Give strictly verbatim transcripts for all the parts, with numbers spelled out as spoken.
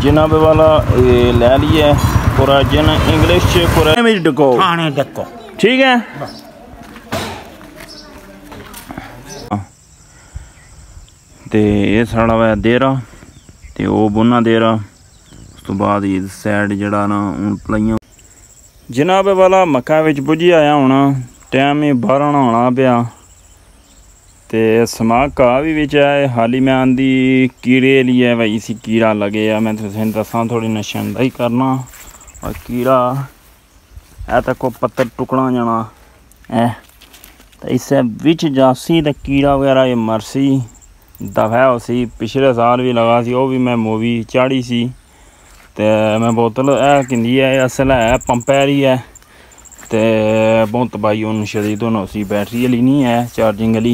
जनाब वाला ले लिया कुराजन इंग्लिश कुराजन डको खाने डको ठीक है। ते ये साढ़ा वै देरा ते वो बुना देरा उस तो बाद इस साइड जड़ा ना हूँ पलाइयां जनाब वाला मक्का विच पुजी आया होना टाइम ही बारह होना पिया ते समाक घा भी बिच है हाली मैं आंदी कीड़े लिए भाई इसी कीड़ा लगे है मैं तुसें दसां थोड़ी निशानदाही करना और कीड़ा है तो को पत्तर टुकड़ा जाना है तो इसे बिच जासी तो कीड़ा वगैरह ये मरसी दफा उसी पिछले साल भी लगा सी वो भी मैं मूवी चाड़ी सी ते मैं बोतल है किंदी है असल है पंपैरी है ते बहुत भाई उन शदीद होना उसी बैटरी वाली नहीं है चार्जिंग वाली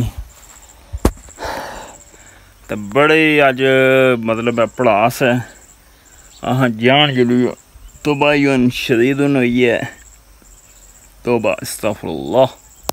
तो बड़े अज मतलब पड़ास है अह जान जली तो भाई उन शदीद हुई है तो अस्तगफुरुल्लाह।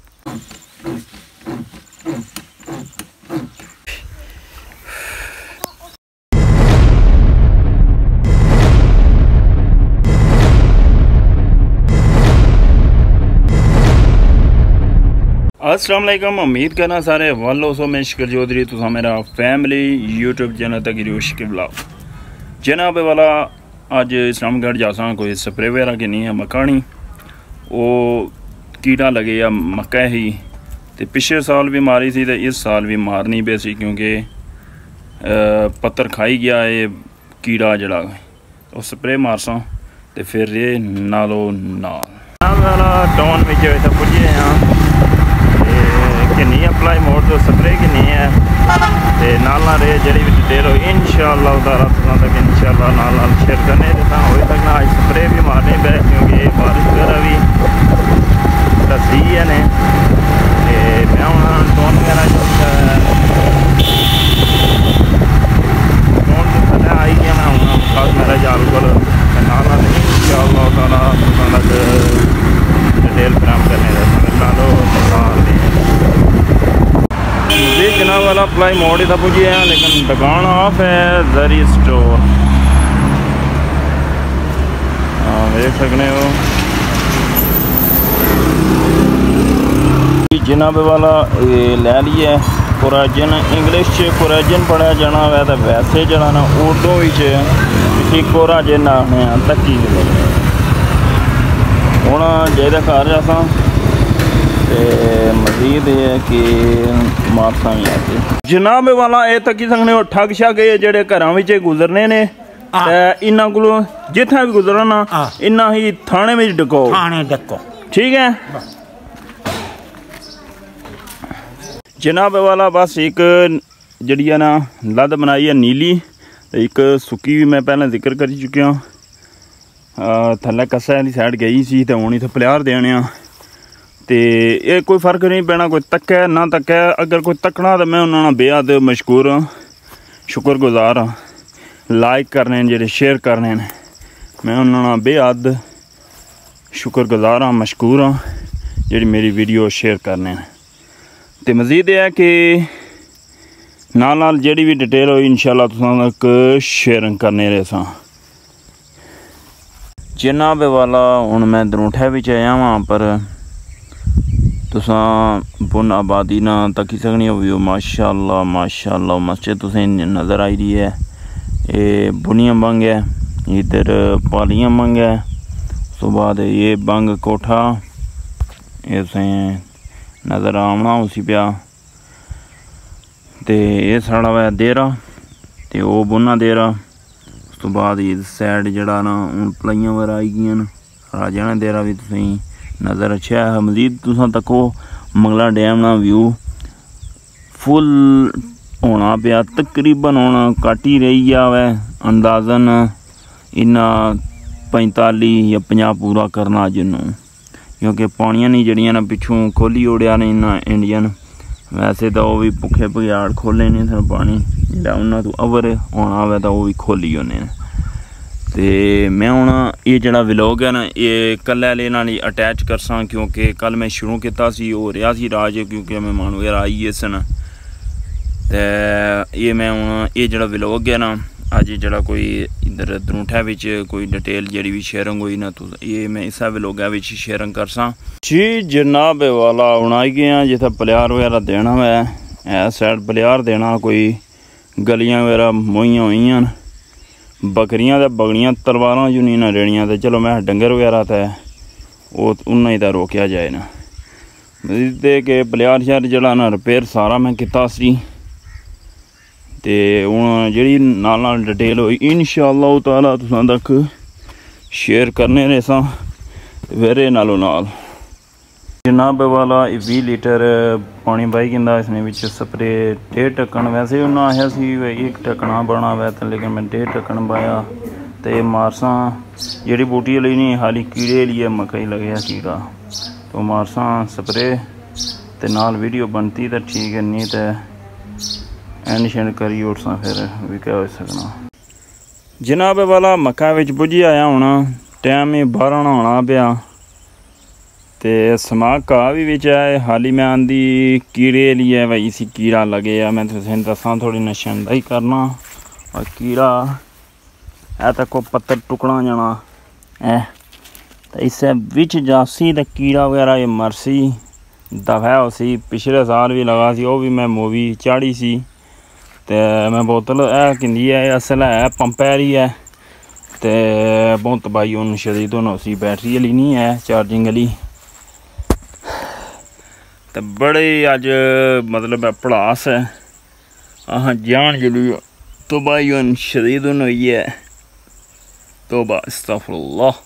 अस्सलाम वालेकुम उम्मीद करना सारे वालों सो मैं शिकर चौधरी तुसा मेरा फैमिली यूट्यूब चैनल तक शकील ब्लॉग जनाब वाला अज इस्लामगढ़ जासा कोई स्प्रे वगैरह की नहीं है मकानी वो कीड़ा लगे या मक्का ही तो पिछले साल भी मारी सी तो इस साल भी मारनी पे सी क्योंकि पत्थर खाई गया है कीड़ा जड़ा तो स्प्रे मारसा तो फिर ये नालो नाल टाउन में पुजे हैं किन्नी अप्लाई मोड़ तो स्प्रे किन्नी है ते नाल नाल रे जड़ी भी डिटेल हो इंशाअल्लाह ताला तुहां तक इंशाअल्लाह नाल नाल शेयर करने तो हो सकना आज स्प्रे भी मारने पे क्योंकि बारिश वगैरह भी दसी है ने ते मैं हुण टोन वगैरह टोन तो थल्ले आई गया मैं हुण खास मेरा जाल कोल नाल नाल इंशाअल्लाह ताला तुहां तक डिटेल बरामद करने दा नालो नाल ये जनाब वाला अप्लाई मोड ही था पुजे हैं लेकिन दुकान ऑफ है जरी स्टोर हाँ देख सकते हो जनाब वाला ये ले लिया कुराजन इंग्लिश कुराजन पढ़ा जाना है तो वैसे जरा ना उर्दू किसी कुराजन आने तकी हूँ जेदे घर जासा मजीद है कि मारसा भी आती जनाब वाला ये तकी सकने हो ठग शग जेडे घर गुजरने ने इन्हों को जितना भी गुजरना इन्ना ही थाने में डको थाने डको ठीक है। जनाब वाला बस एक जड़ी है ना लद बनाई है नीली एक सुकी भी मैं पहले जिक्र कर चुकिया थल्ले कस्से वाली साइड गई सी तो हूँ इतने प्लेयर देने तो ये कोई फर्क नहीं पैना कोई तक्कै ना तक्कै अगर कोई तकना तो मैं उन्होंने बेहद मशहूर हाँ शुक्रगुजार हाँ लाइक करने जेडे शेयर करने मैं उन्होंने बेहद शुक्रगुजार हाँ मशहूर हाँ जी मेरी वीडियो शेयर करने तो मजीद है कि नाल नाल जेडी भी डिटेल हो इंशाल्लाह तुसां तक शेयर करने रहे सा। जनाब वाला हुण मैं दरूठे विच आया वहाँ पर तुसा बुन आबादी ना तकी सकनी हो व्यू माशाअल्लाह माशाअल्लाह मस्जिद तुसें नज़र आई रही है ये बुनिया बंग है इधर पालियां बंग है उस तो बाद ये बंग कोठा ये तुसें नज़र आना उसी पिया ते ये साढ़ा वै देरा ते वो बुना देरा उस तो बाद इस साइड जड़ा ना हूँ पलाइयां वगैरह आई गई राजा ने देरा भी तुसें नज़र अच्छा है। मजीद तुसां तको मंगला डैम ना व्यू फुल होना पिया तकरीबन होना घट ही रही गया वै अंदाजन इन्ना पैंताली या पचास पूरा करना जिन्हों क्योंकि पानियां नहीं जड़ियां ना पिछों खोली ओड़िया ने इन्ना इंडियन वैसे तो वह भी भुखे भगयाड़ खोले ने थे पानी जो उन्होंने तो अवर होना हो तो वह भी खोली होने तो मैं हूँ ये जड़ा व्लॉग है ना ये कल वाले नाल अटैच करसा क्योंकि कल मैं शुरू किया सी हो रहा सी राज क्योंकि मेहमान वगैरह आई सन तो ये मैं हूँ ये जड़ा व्लॉग है ना अज जड़ा कोई इधर द्रूठा विच कोई डिटेल जड़ी भी शेयरिंग हुई ना तो ये मैं इस व्लॉगा विच शेयरिंग करसा जी जनाब वाला हूँ आई गए जिथे पलियार वगैरह देना है ऐ साइड पलियार देना कोई गलियां वगैरह मोइयां हुई न बकरियां ते बगड़ियां तलवारां जो नहीं ना रेड़ियां ते चलो मैं डंगर वगैरह ते उन्ना ही रोकया जाए ना दे के पलियार शहर जड़ा ना रिपेयर सारा मैं किता सी ते हुण जेह्ड़ी नाल नाल डिटेल होई इंशाअल्लाह ताला तुसां तक शेयर करने रेसां वेरे नालों नाल जनाब वाला बीस लीटर पानी पाई गिंदा इसने विच स्प्रे डेढ़ ढक्कन वैसे उन्हें आया सी एक ढक्कना बना हुआ तो लेकिन मैं डेढ़ ढक्कन पाया तो मारसा जी बूटी वाली नहीं हाली कीड़े लिए मकई लगे कीड़ा तो मारसा स्प्रे ते नाल वीडियो बनती तो ठीक है नहीं तो एंड शेंड करी उठसा फिर भी क्या हो सकना जनाब वाला मक्का विच पुजी आया होना टाइम ही बारह होना पिया ते समाक घा भी बिच है हाली मैं आंदी कीड़े लिए भाई इसी कीड़ा लगे आ मैं तुसें दसा थोड़ी निशानदाही करना और कीड़ा है तो को पत्तर टुकड़ा जाना है तो इसे बिच जासी तो कीड़ा वगैरह ये मरसी दफा उसी पिछले साल भी लगा सी वो भी मैं मूवी चाड़ी सी ते मैं बोतल है किंदी है असल है पंपैरी है ते बहुत भाई हूँ शरीद हूँ उसी बैटरी वाली नहीं है चार्जिंग वाली तो बड़े अज मतलब पड़ास है अह जान जली तो भाई हूँ शरीद हुई है तो बा अस्तगफुरुल्लाह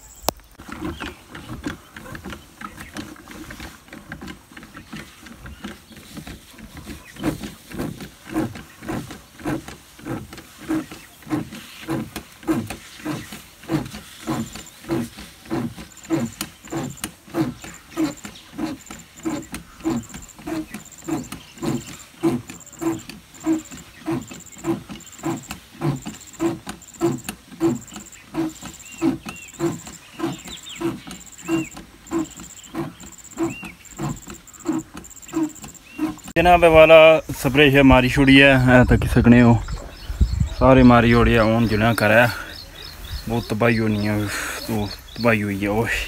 जनाब वाला स्प्रे शे मारी छुड़ी है तक सकने हो सारे मारी ओड़ी है हूँ जिन्हें करा बहुत तबाही होनी है तो तबाही हुई है ओह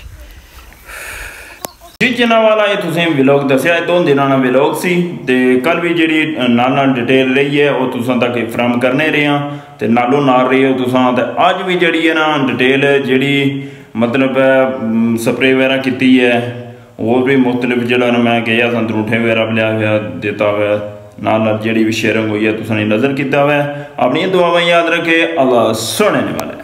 जी जनाब वाला ये तुसें व्लॉग दस्या दो दिनों का व्लॉग सी ते कल भी जी नाल नाल डिटेल रही है वो तुसां तक फ्राहम करने रहे हैं तो नालों नाल रही हो तुसां ते अज भी जी है ना डिटेल जी मतलब स्प्रे वगैरह की है और भी मुख्तलिफ जगह मैं गया संतरूठे वगैरह लिया हुआ देता हुआ नाल नाल जी भी शेयरिंग हुई है तुसां नज़र किया हुआ है अपनी दुआवां याद रखे अल्लाह सुनने वाले।